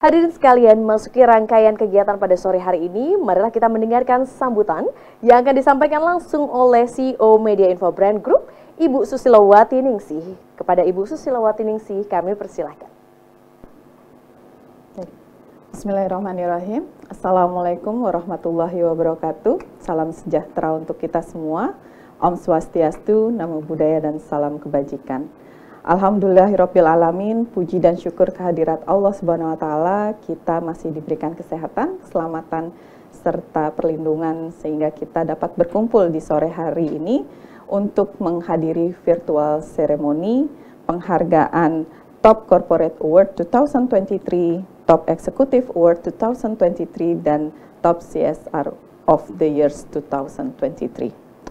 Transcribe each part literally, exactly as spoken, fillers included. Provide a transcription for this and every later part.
Hadirin sekalian, masuki rangkaian kegiatan pada sore hari ini, marilah kita mendengarkan sambutan yang akan disampaikan langsung oleh C E O Media Info Brand Group, Ibu Susilowati Ningsih. Kepada Ibu Susilowati Ningsih, kami persilahkan. Bismillahirrahmanirrahim. Assalamualaikum warahmatullahi wabarakatuh. Salam sejahtera untuk kita semua. Om Swastiastu, Namo Buddhaya, dan salam kebajikan. Alhamdulillahirabbil alamin, puji dan syukur kehadirat Allah Subhanahu wa taala, kita masih diberikan kesehatan, keselamatan serta perlindungan sehingga kita dapat berkumpul di sore hari ini untuk menghadiri virtual ceremony penghargaan Top Corporate Award dua ribu dua puluh tiga, Top Executive Award dua ribu dua puluh tiga, dan Top C S R of the Years dua ribu dua puluh tiga.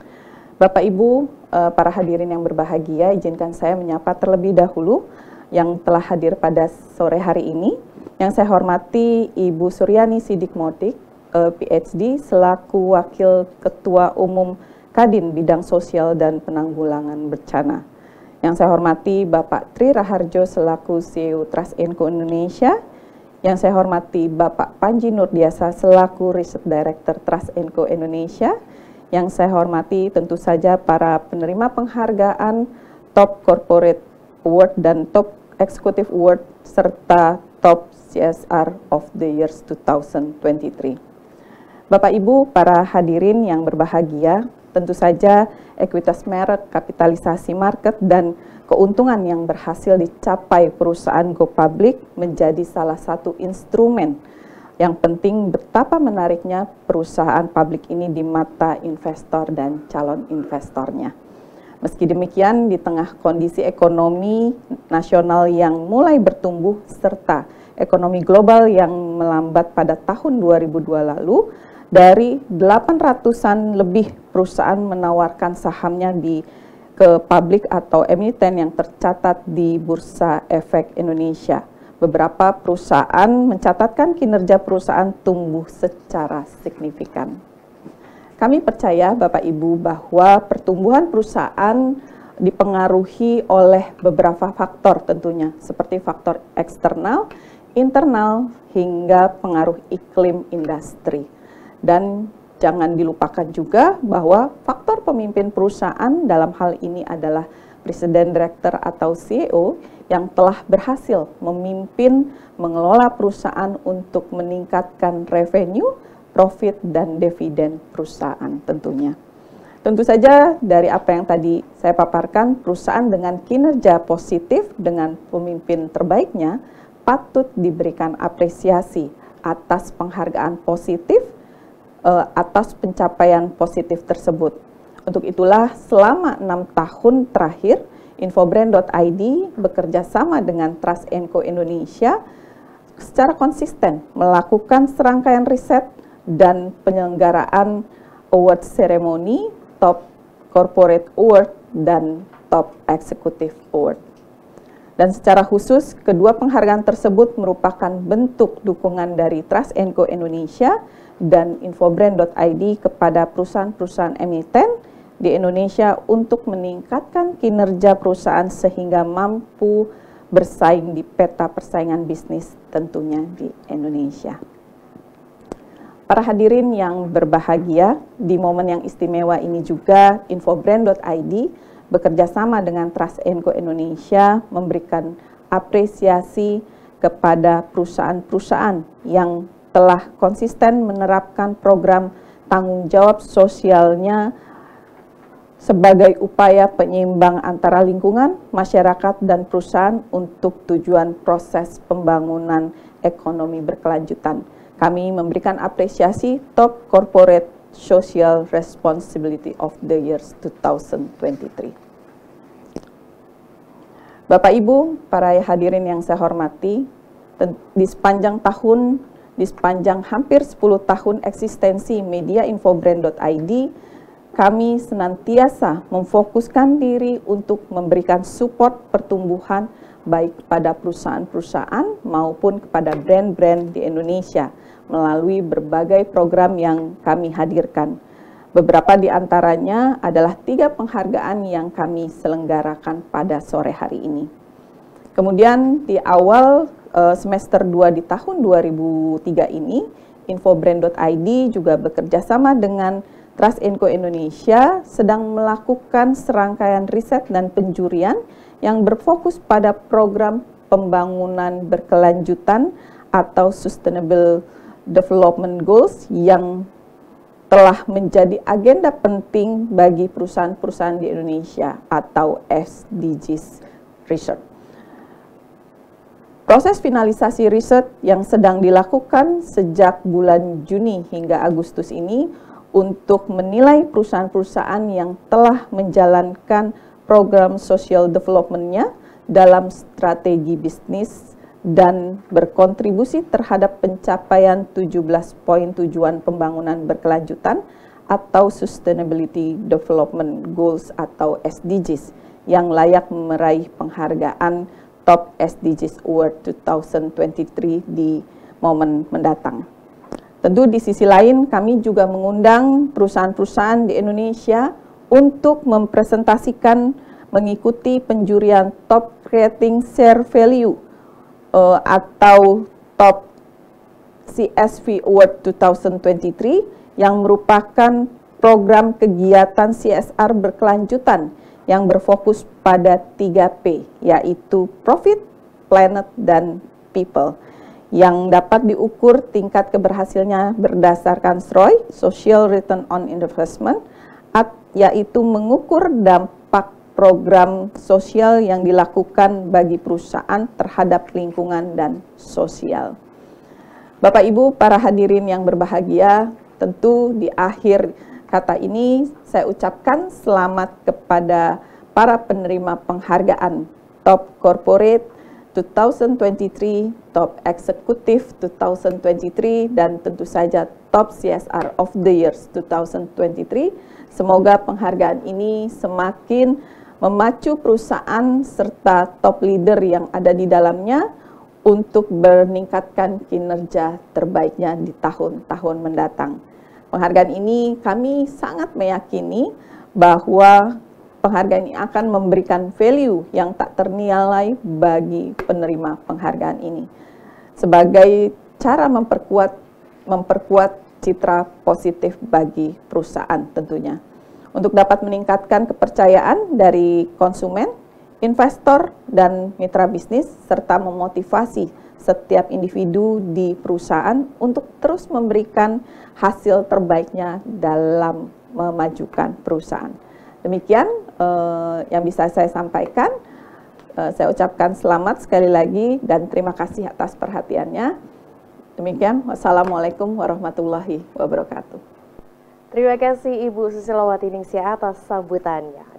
Bapak Ibu, para hadirin yang berbahagia, izinkan saya menyapa terlebih dahulu yang telah hadir pada sore hari ini. Yang saya hormati Ibu Suryani Sidik Motik, P H D, selaku Wakil Ketua Umum Kadin Bidang Sosial dan Penanggulangan Bencana. Yang saya hormati Bapak Tri Raharjo selaku C E O Trust and Co Indonesia. Yang saya hormati Bapak Panji Nurdiasa selaku Research Director Trust and Co Indonesia. Yang saya hormati tentu saja para penerima penghargaan Top Corporate Award dan Top Executive Award serta Top C S R of the Years dua ribu dua puluh tiga. Bapak Ibu, para hadirin yang berbahagia, tentu saja ekuitas merek, kapitalisasi market, dan keuntungan yang berhasil dicapai perusahaan go public menjadi salah satu instrumen yang penting betapa menariknya perusahaan publik ini di mata investor dan calon investornya. Meski demikian, di tengah kondisi ekonomi nasional yang mulai bertumbuh serta ekonomi global yang melambat pada tahun dua ribu dua lalu, dari delapan ratusan lebih perusahaan menawarkan sahamnya di ke publik atau emiten yang tercatat di Bursa Efek Indonesia. Beberapa perusahaan mencatatkan kinerja perusahaan tumbuh secara signifikan. Kami percaya Bapak Ibu bahwa pertumbuhan perusahaan dipengaruhi oleh beberapa faktor tentunya, seperti faktor eksternal, internal, hingga pengaruh iklim industri. Dan jangan dilupakan juga bahwa faktor pemimpin perusahaan dalam hal ini adalah Presiden Direktur atau C E O yang telah berhasil memimpin mengelola perusahaan untuk meningkatkan revenue, profit, dan dividen perusahaan tentunya. Tentu saja dari apa yang tadi saya paparkan, perusahaan dengan kinerja positif dengan pemimpin terbaiknya patut diberikan apresiasi atas penghargaan positif, eh, atas pencapaian positif tersebut. Untuk itulah selama enam tahun terakhir, Infobrand dot I D bekerja sama dengan Trust and Co Indonesia secara konsisten melakukan serangkaian riset dan penyelenggaraan award ceremony, Top Corporate Award, dan Top Executive Award. Dan secara khusus, kedua penghargaan tersebut merupakan bentuk dukungan dari Trust and Co Indonesia dan Infobrand dot I D kepada perusahaan-perusahaan emiten di Indonesia untuk meningkatkan kinerja perusahaan sehingga mampu bersaing di peta persaingan bisnis tentunya di Indonesia. Para hadirin yang berbahagia, di momen yang istimewa ini juga Infobrand dot I D bekerja sama dengan Trust and Co Indonesia memberikan apresiasi kepada perusahaan-perusahaan yang telah konsisten menerapkan program tanggung jawab sosialnya sebagai upaya penyeimbang antara lingkungan, masyarakat, dan perusahaan untuk tujuan proses pembangunan ekonomi berkelanjutan. Kami memberikan apresiasi Top Corporate Social Responsibility of the Years dua ribu dua puluh tiga. Bapak Ibu, para hadirin yang saya hormati, di sepanjang tahun, di sepanjang hampir sepuluh tahun eksistensi Media Infobrand dot I D, kami senantiasa memfokuskan diri untuk memberikan support pertumbuhan baik kepada perusahaan-perusahaan maupun kepada brand-brand di Indonesia melalui berbagai program yang kami hadirkan. Beberapa di antaranya adalah tiga penghargaan yang kami selenggarakan pada sore hari ini. Kemudian di awal uh, semester dua di tahun dua ribu tiga ini, Infobrand dot I D juga bekerja sama dengan Trust and Co Indonesia sedang melakukan serangkaian riset dan penjurian yang berfokus pada program pembangunan berkelanjutan atau Sustainable Development Goals yang telah menjadi agenda penting bagi perusahaan-perusahaan di Indonesia atau S D Gs Research. Proses finalisasi riset yang sedang dilakukan sejak bulan Juni hingga Agustus ini untuk menilai perusahaan-perusahaan yang telah menjalankan program social development-nya dalam strategi bisnis dan berkontribusi terhadap pencapaian tujuh belas poin tujuan pembangunan berkelanjutan atau Sustainability Development Goals atau S D Gs yang layak meraih penghargaan Top S D Gs Award dua ribu dua puluh tiga di momen mendatang. Tentu di sisi lain kami juga mengundang perusahaan-perusahaan di Indonesia untuk mempresentasikan mengikuti penjurian Top Creating Share Value uh, atau Top C S V Award dua ribu dua puluh tiga yang merupakan program kegiatan C S R berkelanjutan yang berfokus pada tiga P, yaitu Profit, Planet, dan People, yang dapat diukur tingkat keberhasilannya berdasarkan S R O I, Social Return on Investment, yaitu mengukur dampak program sosial yang dilakukan bagi perusahaan terhadap lingkungan dan sosial. Bapak Ibu, para hadirin yang berbahagia, tentu di akhir kata ini saya ucapkan selamat kepada para penerima penghargaan Top Corporate dua ribu dua puluh tiga, Top Executive dua ribu dua puluh tiga, dan tentu saja Top C S R of the Years dua ribu dua puluh tiga. Semoga penghargaan ini semakin memacu perusahaan serta top leader yang ada di dalamnya untuk meningkatkan kinerja terbaiknya di tahun-tahun mendatang. Penghargaan ini kami sangat meyakini bahwa penghargaan ini akan memberikan value yang tak ternilai bagi penerima penghargaan ini sebagai cara memperkuat memperkuat citra positif bagi perusahaan tentunya untuk dapat meningkatkan kepercayaan dari konsumen, investor, dan mitra bisnis serta memotivasi setiap individu di perusahaan untuk terus memberikan hasil terbaiknya dalam memajukan perusahaan. Demikian uh, yang bisa saya sampaikan. Uh, saya ucapkan selamat sekali lagi dan terima kasih atas perhatiannya. Demikian, wassalamualaikum warahmatullahi wabarakatuh. Terima kasih Ibu Susilowati Ningsih atas sambutannya.